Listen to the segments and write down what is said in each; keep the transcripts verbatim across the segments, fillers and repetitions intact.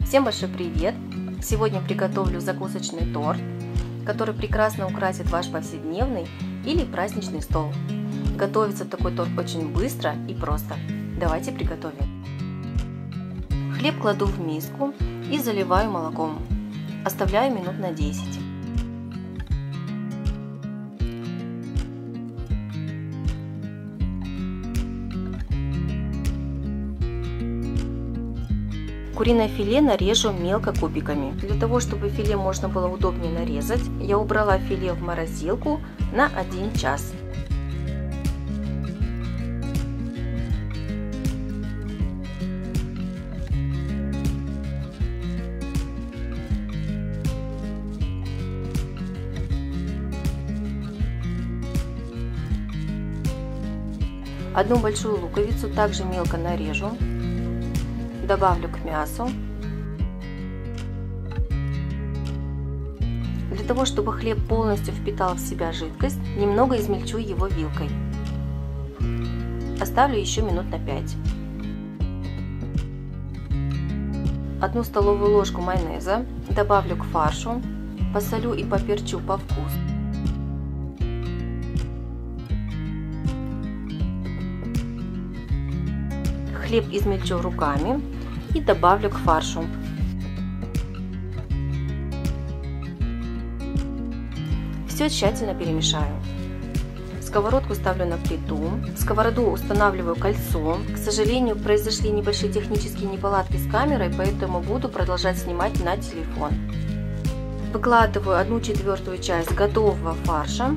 Всем большой привет! Сегодня приготовлю закусочный торт, который прекрасно украсит ваш повседневный или праздничный стол. Готовится такой торт очень быстро и просто. Давайте приготовим. Хлеб кладу в миску и заливаю молоком. Оставляю минут на десять. Куриное филе нарежу мелко кубиками. Для того, чтобы филе можно было удобнее нарезать, я убрала филе в морозилку на один час. Одну большую луковицу также мелко нарежу. Добавлю к мясу. Для того, чтобы хлеб полностью впитал в себя жидкость, немного измельчу его вилкой. Оставлю еще минут на пять. Одну столовую ложку майонеза добавлю к фаршу, посолю и поперчу по вкусу. Хлеб измельчу руками и добавлю к фаршу. Все тщательно перемешаю. Сковородку ставлю на плиту. В сковороду устанавливаю кольцо. К сожалению, произошли небольшие технические неполадки с камерой, поэтому буду продолжать снимать на телефон. Выкладываю одну четвертую часть готового фарша.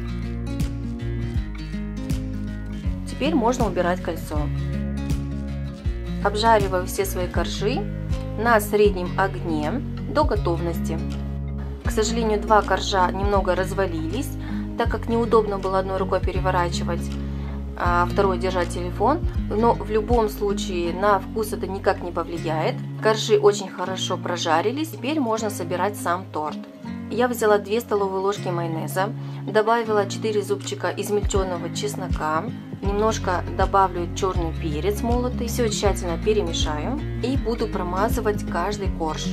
Теперь можно убирать кольцо. Обжариваю все свои коржи на среднем огне до готовности. К сожалению, два коржа немного развалились, так как неудобно было одной рукой переворачивать, а второй держать телефон. Но в любом случае на вкус это никак не повлияет. Коржи очень хорошо прожарились, теперь можно собирать сам торт. Я взяла две столовые ложки майонеза, добавила четыре зубчика измельченного чеснока, немножко добавлю черный перец молотый, все тщательно перемешаю и буду промазывать каждый корж.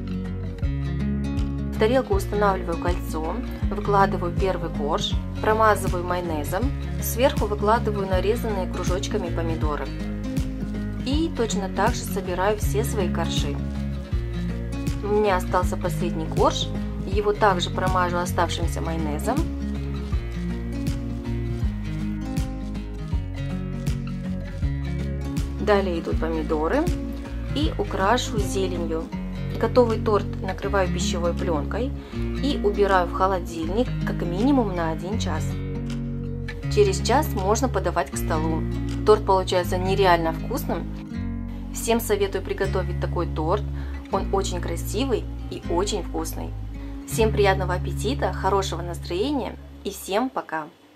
В тарелку устанавливаю кольцо, выкладываю первый корж, промазываю майонезом, сверху выкладываю нарезанные кружочками помидоры. И точно так же собираю все свои коржи. У меня остался последний корж, его также промажу оставшимся майонезом. Далее идут помидоры и украшу зеленью. Готовый торт накрываю пищевой пленкой и убираю в холодильник как минимум на один час. Через час можно подавать к столу. Торт получается нереально вкусным. Всем советую приготовить такой торт. Он очень красивый и очень вкусный. Всем приятного аппетита, хорошего настроения и всем пока!